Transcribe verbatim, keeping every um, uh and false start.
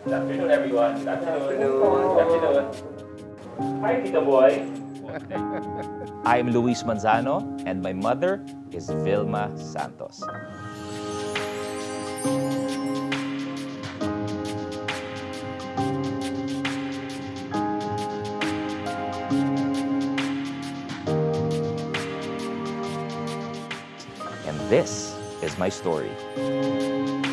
Good afternoon, everyone. Good afternoon. Good afternoon. Hi, Tito Boy. I'm Luis Manzano, and my mother is Vilma Santos. And this is my story.